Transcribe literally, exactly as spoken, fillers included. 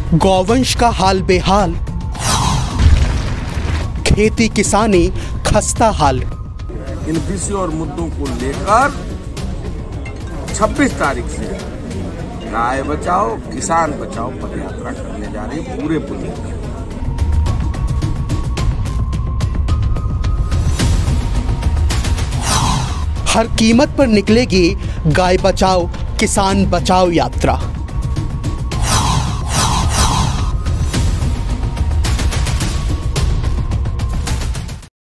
गौवंश का हाल बेहाल, खेती किसानी खस्ता हाल। इन विषयों और मुद्दों को लेकर छब्बीस तारीख से गाय बचाओ किसान बचाओ पदयात्रा करने जा रही है पूरे बुंदेलखंड में। हर कीमत पर निकलेगी गाय बचाओ किसान बचाओ यात्रा।